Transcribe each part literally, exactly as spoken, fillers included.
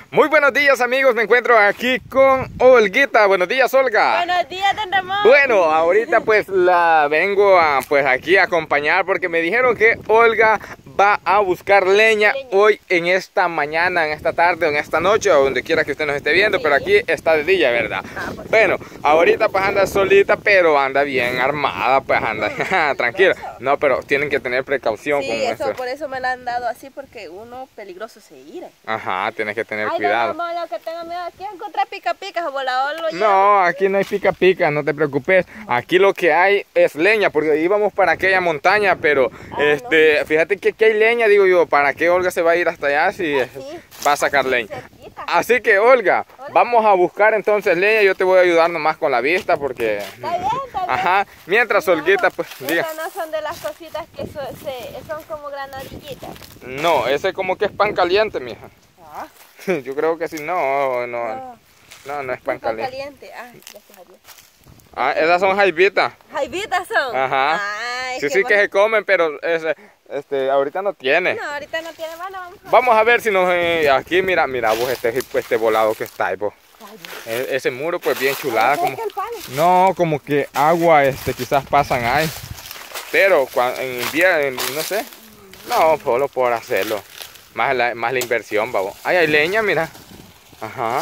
Muy buenos días, amigos, me encuentro aquí con Olguita. Buenos días, Olga. Buenos días, don Ramón. Bueno, ahorita pues la vengo a, pues aquí a acompañar porque me dijeron que Olga va a buscar leña, leña hoy en esta mañana, en esta tarde, o en esta noche, o donde quiera que usted nos esté viendo, sí. Pero aquí está de día, ¿verdad? Ah, pues, bueno, ahorita pues anda solita, pero anda bien armada, pues anda tranquila. No, pero tienen que tener precaución. Sí, con eso, esto. Por eso me la han dado así, porque uno peligroso se irá. Ajá, tienes que tener Ay, cuidado. Ay, no, lo que tengo miedo aquí es encontrar pica pica, volador lo lleva. No, aquí no hay pica pica, no te preocupes. Aquí lo que hay es leña, porque íbamos para aquella montaña, pero ah, este, no. Fíjate que aquí hay leña, digo yo, ¿para qué Olga se va a ir hasta allá si ah, sí. va a sacar leña? Cerquita. Así que Olga, Hola. vamos a buscar entonces leña, yo te voy a ayudar nomás con la vista, porque... Está bien, está bien. Ajá, mientras Olguita, pues diga. Esas no son de las cositas que so, se, son como granadillitas. No, ese como que es pan caliente, mija. Ah. Yo creo que sí, no, no, no, no, no es pan, pan caliente. caliente. Ah, gracias a Dios. Ah, esas son jaibitas. ¿Jaibitas son? Ajá. Ay, sí, sí bueno. que se comen, pero ese, este, ahorita no tiene. No, ahorita no tiene. Bueno, vamos a ver. Vamos a ver si nos... Eh, aquí, mira, mira vos este, este volado que está ahí, vos. E, ese muro, pues bien chulada. Como, no, como que agua, este, quizás pasan ahí. Pero cuando, en invierno, no sé. No, solo por hacerlo. Más la, más la inversión, babo. Ay, hay leña, mira. Ajá.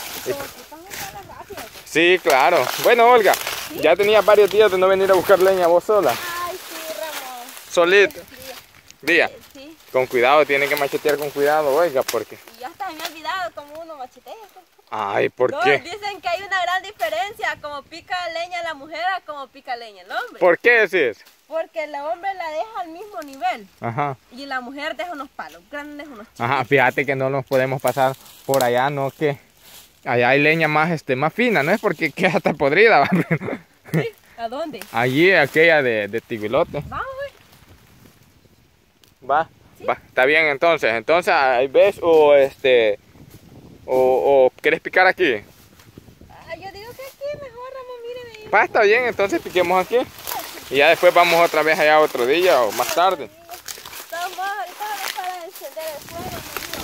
Sí, claro. Bueno, Olga, ¿sí? Ya tenía varios días de no venir a buscar leña vos sola. Ay, sí, Ramón. Solito. Día. Sí, sí. Con cuidado, tienen que machetear con cuidado, oiga, porque... Y ya está, me he olvidado cómo uno machetea. Ay, ¿por no, qué? Dicen que hay una gran diferencia, como pica leña la mujer a como pica leña el hombre. ¿Por qué decís? Porque el hombre la deja al mismo nivel. Ajá. Y la mujer deja unos palos grandes, unos chicos. Ajá, fíjate que no nos podemos pasar por allá, no que allá hay leña más este más fina, no es porque queda hasta podrida. ¿Va? ¿Sí? ¿A dónde? Allí, aquella de, de tiguilote. Vamos, Va, ¿sí? Va, está bien entonces. Entonces, ahí ves o este o, o ¿quieres picar aquí? Ah, yo digo que aquí mejor, Ramón, mire ahí. Va, está bien, entonces piquemos aquí. Y ya después vamos otra vez allá otro día o más tarde. Vamos, ahorita vamos para encender el fuego.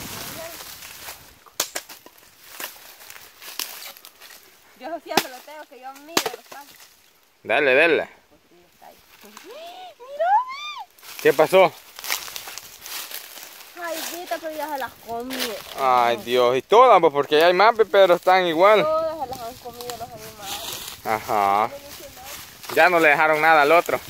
Yo siempre lo tengo, que yo miro los palos. Dale, dale. ¡Mírame! ¿Qué pasó? Ay, Vita, pero ya se las comí. Ay, Dios, y todas, pues porque hay más, pero están igual. Todas se las han comido los animales. Ajá. Ya no le dejaron nada al otro.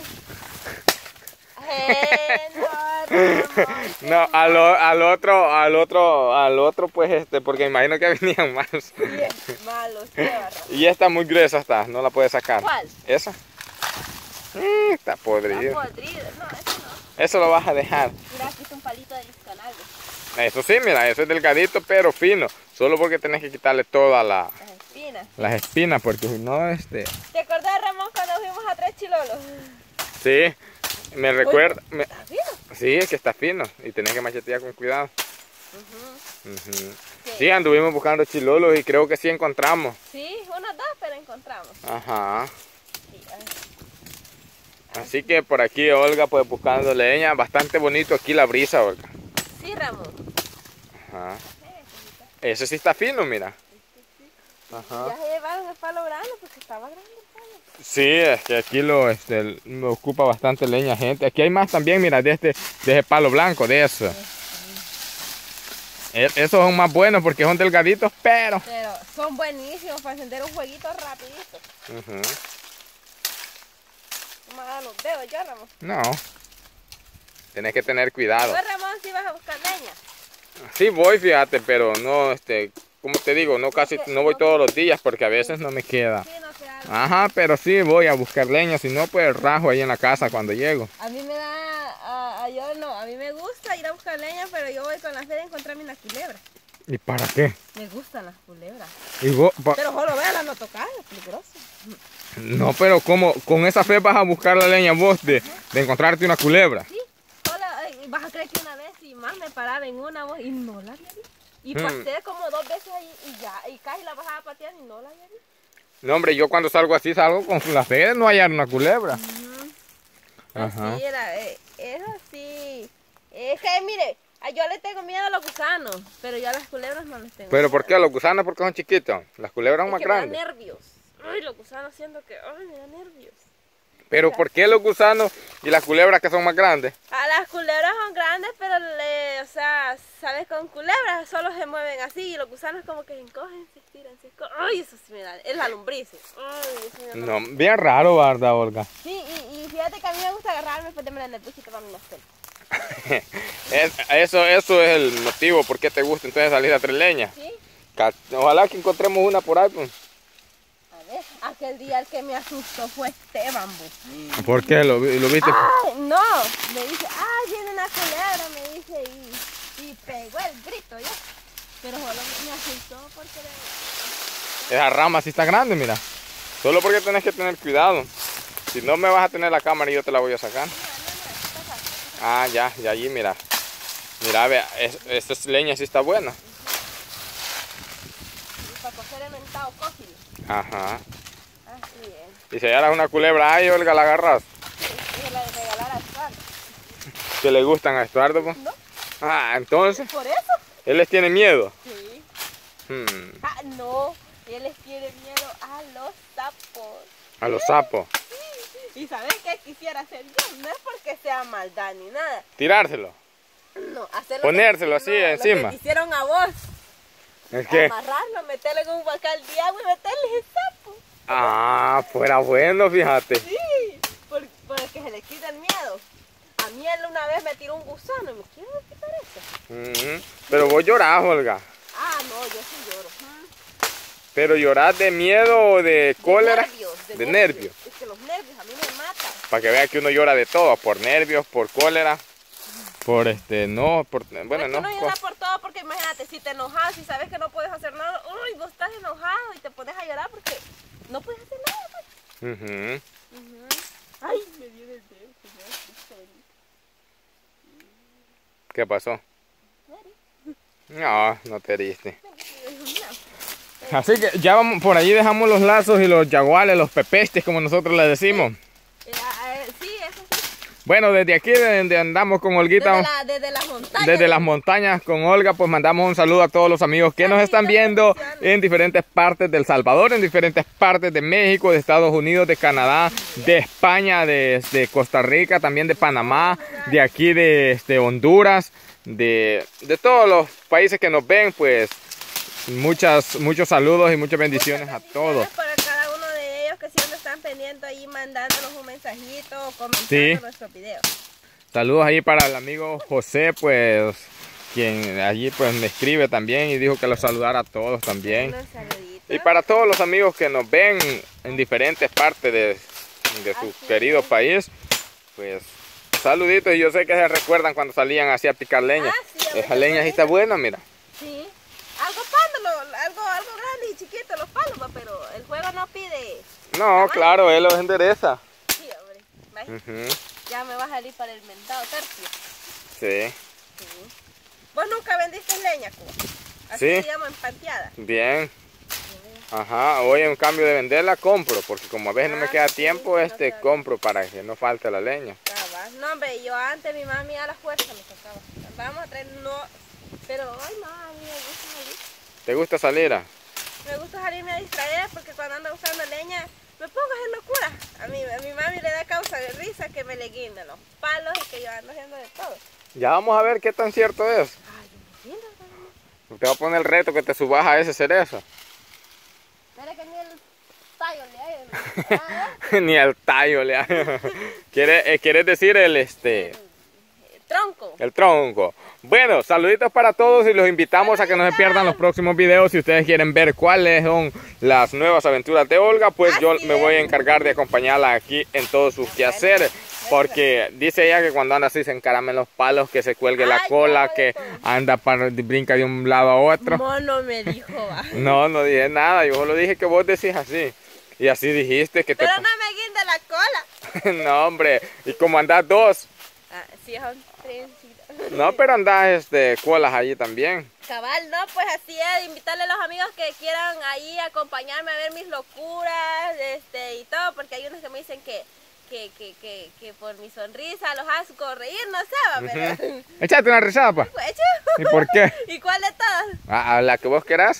No. Eh, no, no, al, al otro, al otro, al otro, pues este, porque imagino que venían malos. Bien, malos, qué barro. Y esta muy gruesa está, no la puede sacar. ¿Cuál? Esa. Mm, está podrido. Está podrido, no, eso no. Eso lo vas a dejar. Mira, aquí está un palito de canales. Eso sí, mira, eso es delgadito, pero fino. Solo porque tenés que quitarle todas la, las espinas. Las espinas, porque si no, este... ¿Te acordás, Ramón, cuando fuimos a Tres Chilolos? Sí, me recuerda... Me... ¿Está fino? Sí, es que está fino y tenés que machetear con cuidado. Uh -huh. Uh -huh. Sí. Sí, anduvimos buscando chilolos y creo que sí encontramos. Sí, unos dos, pero encontramos. Ajá. Sí, ah. Así que por aquí Olga pues buscando leña, bastante bonito aquí la brisa, Olga. Sí, Ramón. Ajá. Ese sí está fino, mira. Ajá. Ya se llevaron el palo grande porque estaba grande el palo. Sí, es que aquí lo, este, lo ocupa bastante leña, gente. Aquí hay más también, mira, de este, de ese palo blanco, de eso. Sí. Esos son más buenos porque son delgaditos, pero... Pero son buenísimos para encender un jueguito rapidito. Uh-huh. ¿No me dan los dedos yo, Ramón? No. Tienes que tener cuidado. ¿Tú, Ramón, si vas a buscar leña? Sí voy, fíjate, pero no, este, como te digo, no casi, no voy todos los días porque a veces no me queda. Sí, no te Ajá, pero sí voy a buscar leña, si no pues rajo ahí en la casa cuando llego. A mí me da, a, a yo no, a mí me gusta ir a buscar leña, pero yo voy con la fe de encontrarme una culebra. ¿Y para qué? Me gustan las culebras. ¿Y vos, pero solo véanlas no tocar, es peligroso. No, pero ¿cómo? Con esa fe vas a buscar la leña vos de, de encontrarte una culebra. Sí, solo, eh, vas a creer que una vez y más me paraba en una voz y no la había visto. Y hmm. pasé como dos veces ahí y ya, y casi la bajaba a patear y no la había visto. No, hombre, yo cuando salgo así salgo con la fe de no hallar una culebra. Uh -huh. Ajá. Así era, eh, eso sí. Es que mire, Ah, yo le tengo miedo a los gusanos, pero yo a las culebras no les tengo ¿Pero miedo. por qué? ¿Los gusanos porque son chiquitos? Las culebras son Es más que me grandes. da nervios. Ay, los gusanos siento que, ay, me da nervios. ¿Pero por qué los gusanos y las culebras que son más grandes? A las culebras son grandes, pero le, o sea, sabes, con culebras solo se mueven así y los gusanos como que se encogen, se estiran, se encogen. Ay, eso sí me da, es la lombriz. Ay, eso me da. No, bien raro, ¿verdad, Olga? Sí, y, y fíjate que a mí me gusta agarrarme, pues démela en el buchito para mi mastel. Es- eso, eso es el motivo por qué te gusta entonces salir a tres leñas. ¿Sí? Ca- Ojalá que encontremos una por ahí, pues. A ver, aquel día el que me asustó fue Esteban, bu. ¿Por qué? ¿Lo, vi- lo viste? Ay, no, me dice, ay, viene una culebra, me dice, y, y pegó el grito yo. Pero solo me asustó porque le... Esa rama sí está grande, mira. Solo porque tenés que tener cuidado. Si no me vas a tener la cámara y yo te la voy a sacar. Ah, ya, ya allí, mira. Mira, vea, es- esta leña sí está buena. Y para coger el mentado, cógelo. Ajá. Así es. Y si hallaras una culebra, ay, Olga, la agarras. Y la de regalar a Estuardo. Que le gustan a Estuardo, pues. ¿No? Ah, entonces, ¿Por eso? él les tiene miedo. Sí. Hmm, Ah, no. Él les tiene miedo a los sapos. a los sapos. ¿Y sabes qué quisiera hacer yo? No es porque sea maldad ni nada. Tirárselo. No, hacerlo. Ponérselo así encima. Lo que te hicieron a vos. Es que, Amarrarlo, meterlo en un bacal de agua y meterle el sapo. ah, fuera bueno, fíjate. Sí, por, por el que se le quita el miedo. A mí él una vez me tiró un gusano y me quiero quitar eso. Ujú. Pero vos llorás, Olga. Ah, no, yo sí lloro. Ujú. Pero llorás de miedo o de cólera. De nervios. De nervios. Es que los nervios a mí me matan. Para que vea que uno llora de todo, por nervios, por cólera, por este, no, por, bueno, es que no. uno llora por todo porque imagínate, si te enojas y sabes que no puedes hacer nada, uy, vos estás enojado y te pones a llorar porque no puedes hacer nada. Pues. Ujú. Ujú. Ay, me dio el dedo, señor. ¿Qué pasó? No, no te heriste. Así que ya vamos, por allí dejamos los lazos y los yaguales, los pepestes, como nosotros les decimos. Eh, eh, sí, eso sí. Bueno, desde aquí, de donde andamos con Olguita, Desde, la, desde las montañas. desde las montañas con Olga, pues mandamos un saludo a todos los amigos que nos están viendo en diferentes partes del Salvador, en diferentes partes de México, de Estados Unidos, de Canadá, de España, de, de Costa Rica, también de Panamá, de aquí de este, Honduras, de, de todos los países que nos ven, pues muchas, muchos saludos y muchas bendiciones a todos. Para cada uno de ellos que siempre están pendientes ahí mandándonos un mensajito o comentando Sí. nuestros videos. Saludos ahí para el amigo José, pues, quien allí pues me escribe también y dijo que los saludara a todos también. Unos saluditos. Y para todos los amigos que nos ven en diferentes partes de, de su Así querido es. país, pues saluditos. Y yo sé que se recuerdan cuando salían así a picar leña. Ah, sí, a mí Esa leña sí está buena, mira. Sí. Algo pándalo, algo, algo grande y chiquito los palos, va, pero el juego no pide. No, claro, él los endereza. Sí, hombre. Imagínate, Ujú, ya me vas a salir para el mentado tercio. sí, Sí. Vos nunca vendiste leña, Cuba. Así Sí. se llama empanteada. bien. Ajá, hoy en cambio de venderla compro, porque como a veces no me Ah, queda sí, tiempo, no este sabe. compro para que no falte la leña. Cabal. No, hombre, yo antes mi mami a la fuerza me sacaba. Vamos a traer, no. Pero hoy no, a mí me gusta salir. ¿Te gusta salir? ah? Me gusta salirme a distraer porque cuando ando buscando leña me pongo a hacer locura. A mi, a mi mami le da causa de risa que me le guinden los palos y que yo ando haciendo de todo. Ya vamos a ver qué tan cierto es. Ay, yo me siento, mami. Te voy a poner el reto que te subas a ese cerezo. Espera que ni el tallo le hay. Ah, Ni al tallo le hace. ¿Quieres, eh, ¿Quieres decir el este el tronco. el tronco? Bueno, saluditos para todos y los invitamos a que no se pierdan los próximos videos. Si ustedes quieren ver cuáles son las nuevas aventuras de Olga, pues yo Así me es. voy a encargar de acompañarla aquí en todos sus quehaceres. Porque dice ella que cuando anda así se encaramen los palos, que se cuelgue la Ay, cola, no, que esto. anda para, brinca de un lado a otro. Mono me dijo, va. No, no dije nada, yo solo dije que vos decís así. Y así dijiste que te... Pero no me guinde la cola. No, hombre, y como andás dos. Ah, sí, son trencitas. No, pero andás este, colas allí también. Cabal, no, pues así es, invitarle a los amigos que quieran ahí acompañarme a ver mis locuras, este, y todo, porque hay unos que me dicen que, que, que, que, que por mi sonrisa los hago reír, no sé, va, pero... Uh-huh. Échate una risada, pa. ¿Y por qué? ¿Y cuál de todas? A, a la que vos querás.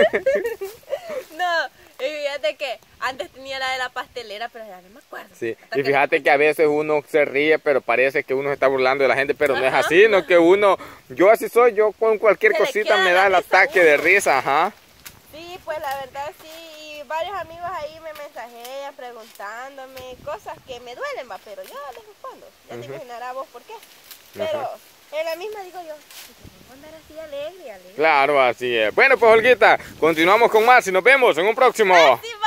No, y fíjate que antes tenía la de la pastelera, pero ya no me acuerdo. Sí, y fíjate que a veces uno se ríe, pero parece que uno se está burlando de la gente, pero ajá, no es así, no que uno, yo así soy, yo con cualquier se cosita me da el ataque de risa, ajá. Sí, pues la verdad sí, y varios amigos ahí me mensajean preguntándome cosas que me duelen, va, pero yo les respondo, ya uh-huh. te imaginarás vos por qué, pero uh-huh. en la misma digo yo, andar así alegre, alegre. Claro, así es. Bueno, pues Olguita, continuamos con más y nos vemos en un próximo.